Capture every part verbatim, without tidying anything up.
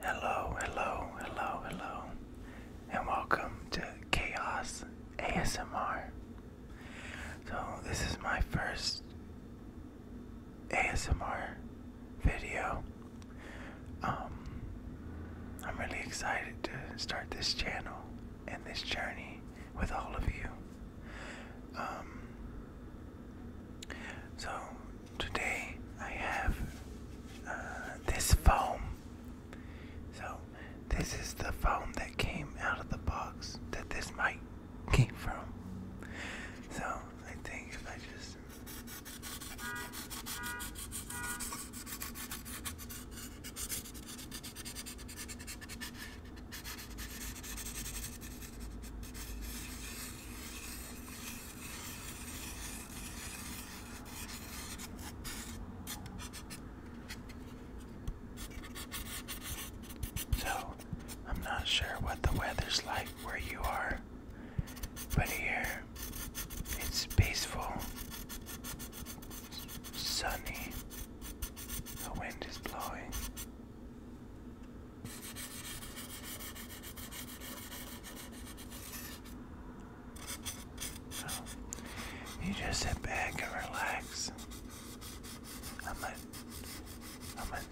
Hello, hello, hello, hello, and welcome to Khae Os A S M R. So this is my first A S M R video. Um, I'm really excited to start this channel and this journey with all of you. Um, so today I have uh, this foam. So this is the foam that came out of the box that this mic came from. So I think if I just So I'm not sure what the weather's like where you are, but here it's peaceful, sunny, the wind is blowing. So you just sit back and relax. I'm a, I'm a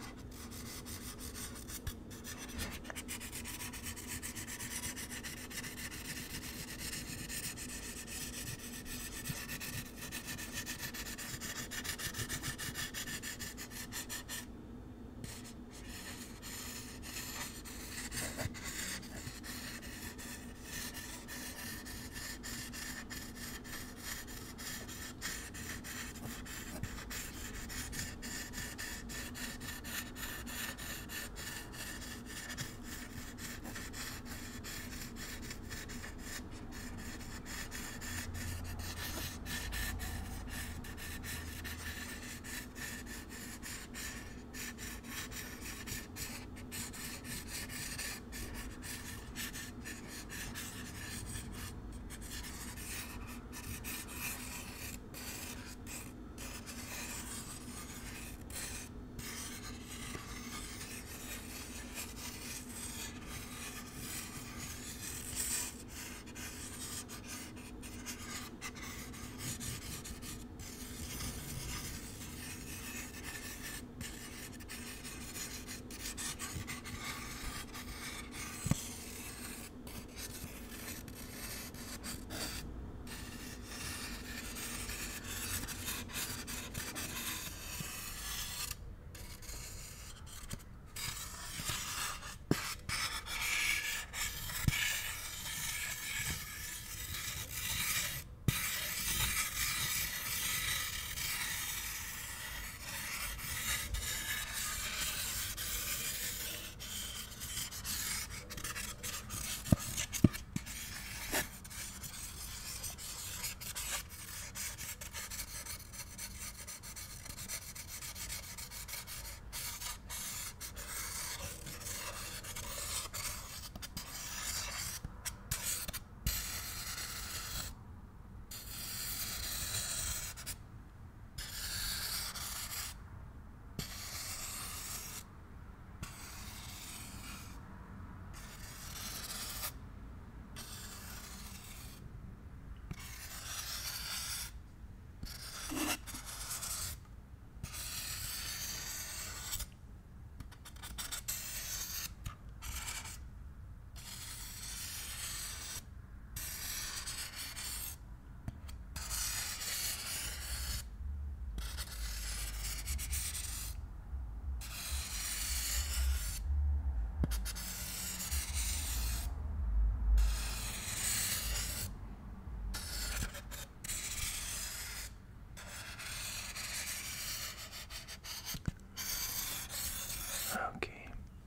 okay.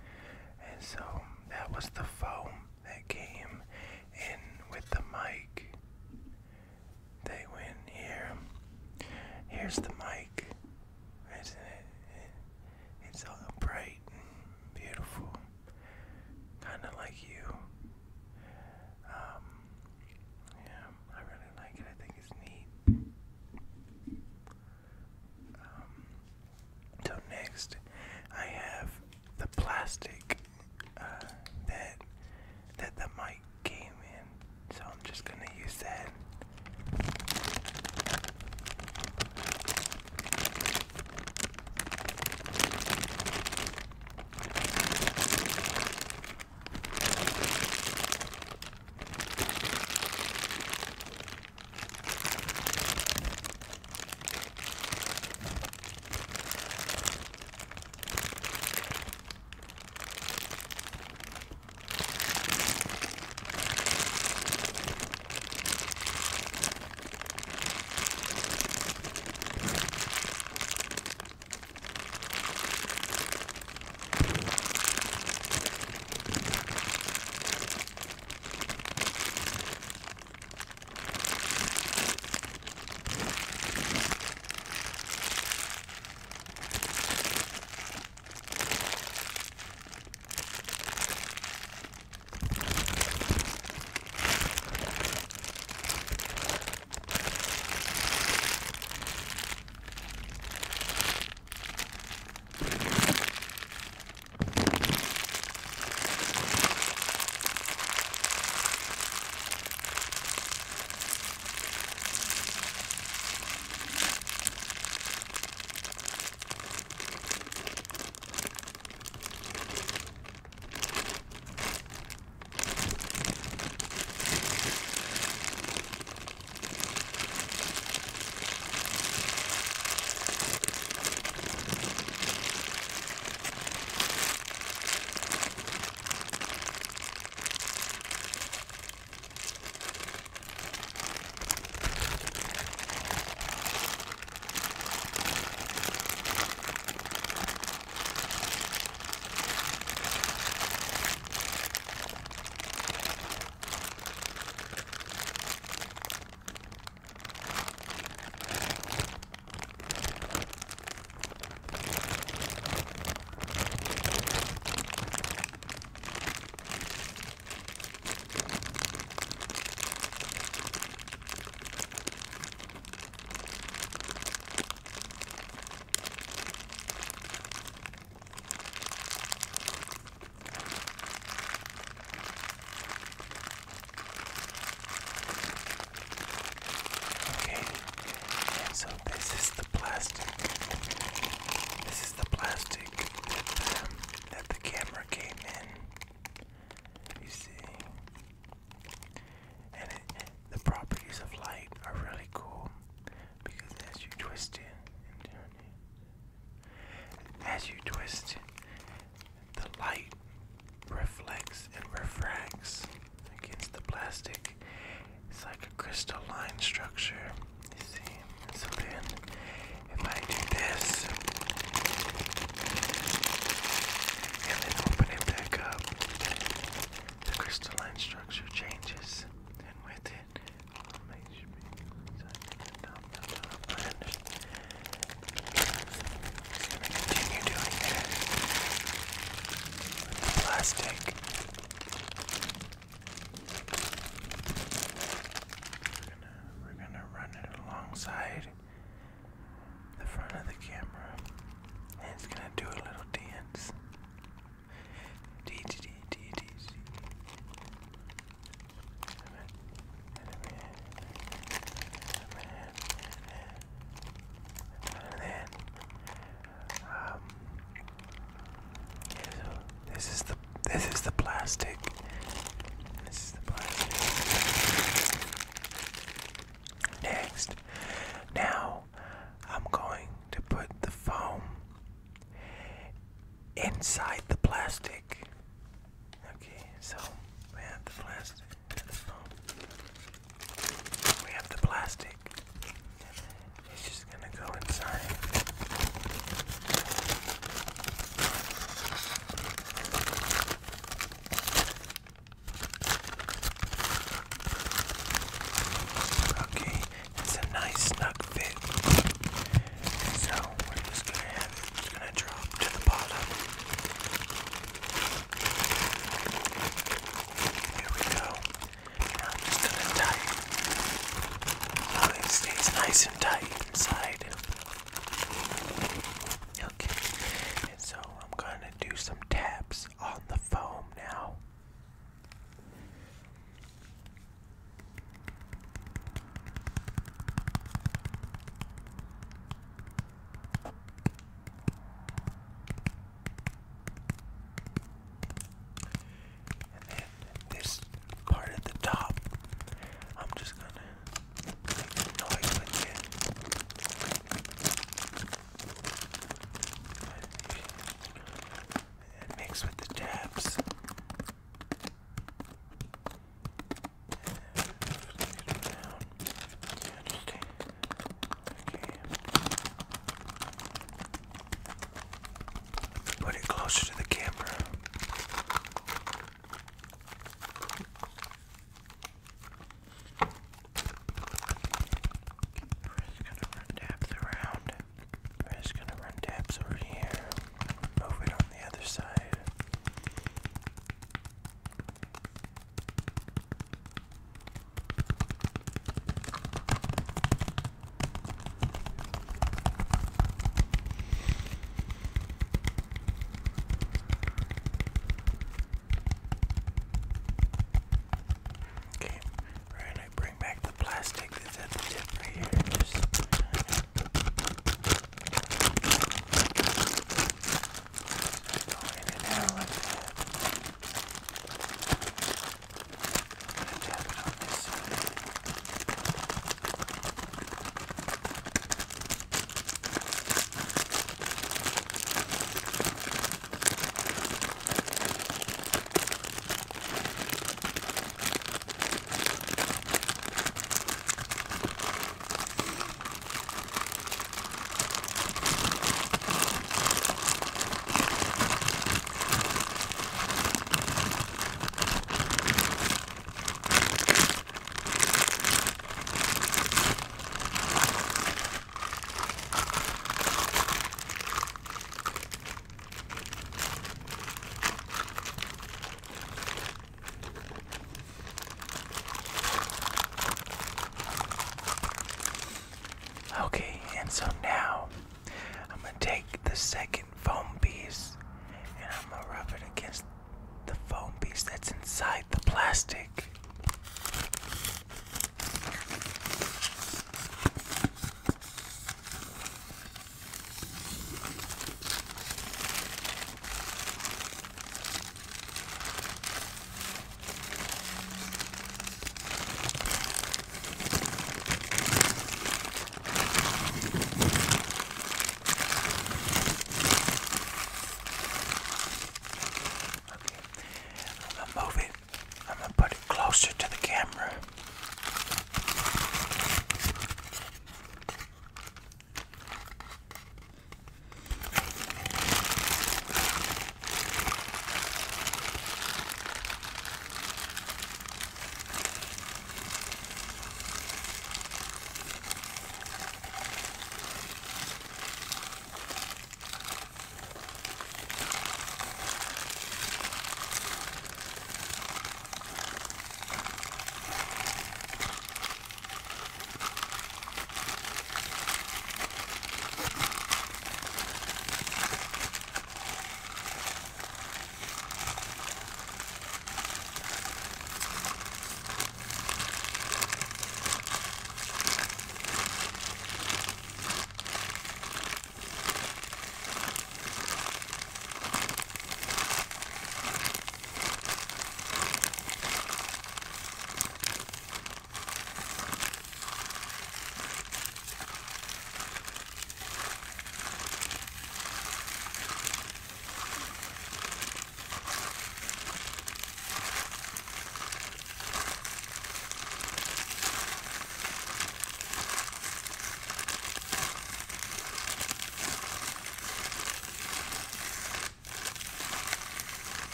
And so that was the foam that came in with the mic. They went here. Here's the mic. Isn't it? It's all bright and beautiful. Kind of like you. Um, yeah, I really like it. I think it's neat. Um, so next, I have the plastic plastic. We're gonna, we're gonna run it alongside the front of the camera, and it's gonna do a little dance. Dee dee dee dee dee. And then, um, this is the this is the plastic. This is the plastic. Next, now I'm going to put the foam inside the plastic. Okay, so we have the plastic, the foam. We have the plastic. It's just gonna go inside. Okay, it's a nice snug fit. So we're just gonna have it, it's gonna drop to the bottom. Here we go. Now I'm just gonna tie it. So it stays nice and tight inside. Okay, and so I'm gonna do some taps on the foam now. And then this part at the top, I'm just gonna make some noise with it. And mix with the taps. Put it closer to the camera. We're just gonna run taps around. We're just gonna run taps over here. Move it on the other side.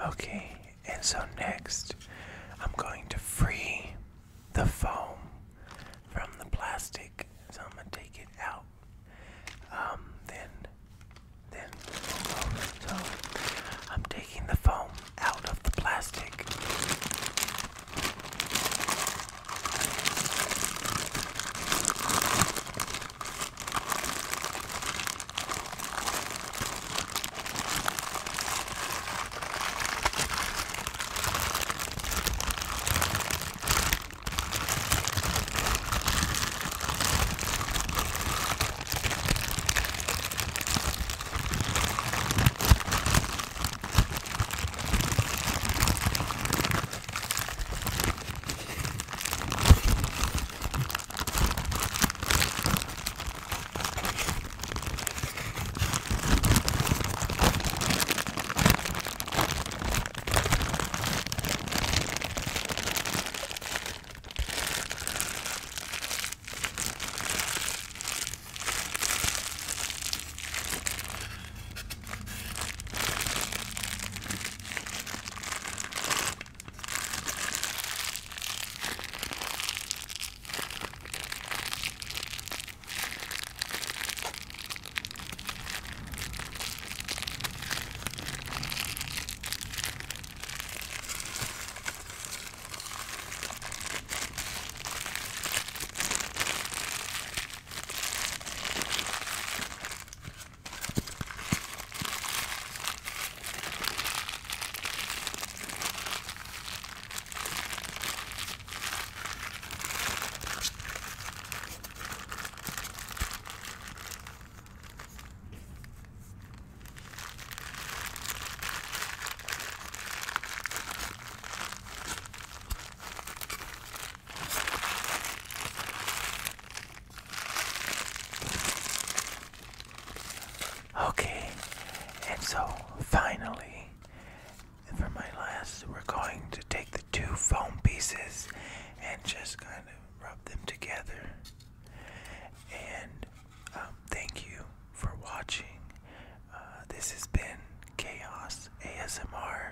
Okay, and so next I'm going to free the foam from the plastic. So I'm gonna take it out. Um, then, then, so I'm taking the foam out of the plastic. Okay, and so finally, for my last, we're going to take the two foam pieces and just kind of rub them together. And um, thank you for watching. Uh, this has been Khae Os A S M R.